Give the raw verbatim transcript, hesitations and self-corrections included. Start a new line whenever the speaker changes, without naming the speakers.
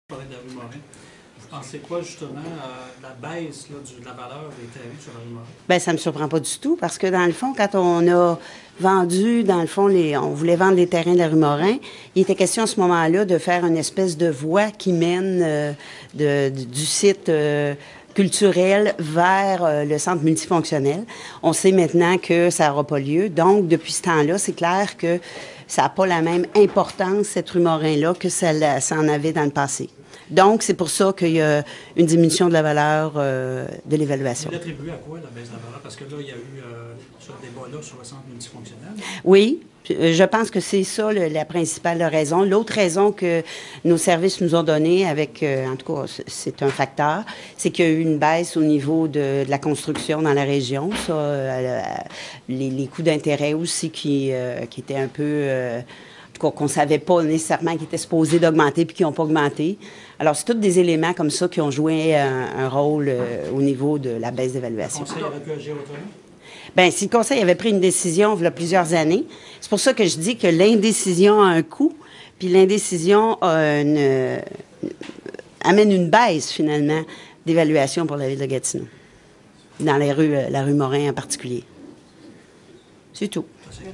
Parler de la rue Morin. Vous pensez quoi, justement, euh, de la baisse là, du, de la valeur des terrains sur la rue Morin?
Bien, ça ne me surprend pas du tout parce que, dans le fond, quand on a vendu, dans le fond, les, on voulait vendre les terrains de la rue Morin, il était question à ce moment-là de faire une espèce de voie qui mène euh, de, de, du site euh, culturel vers euh, le centre multifonctionnel. On sait maintenant que ça n'aura pas lieu. Donc, depuis ce temps-là, c'est clair que ça n'a pas la même importance, cette rue Morin-là, que ça, ça en avait dans le passé. Donc, c'est pour ça qu'il y a une diminution de la valeur euh, de l'évaluation.
Vous l'attribuez à quoi, la baisse de la valeur? Parce que là, il y a eu euh, ce débat-là sur le centre multifonctionnel.
Oui, je pense que c'est ça le, la principale raison. L'autre raison que nos services nous ont donnée, avec, euh, en tout cas, c'est un facteur, c'est qu'il y a eu une baisse au niveau de, de la construction dans la région. Ça, euh, les, les coûts d'intérêt aussi qui, euh, qui étaient un peu... Euh, qu'on ne savait pas nécessairement qui étaient supposés d'augmenter puis qui n'ont pas augmenté. Alors, c'est tous des éléments comme ça qui ont joué un, un rôle euh, au niveau de la baisse d'évaluation.
Le Conseil aurait pu agir autrement?
Bien, si le Conseil avait pris une décision il y a plusieurs années, c'est pour ça que je dis que l'indécision a un coût, puis l'indécision une, amène une baisse, finalement, d'évaluation pour la ville de Gatineau, dans les rues, la rue Morin en particulier. C'est tout.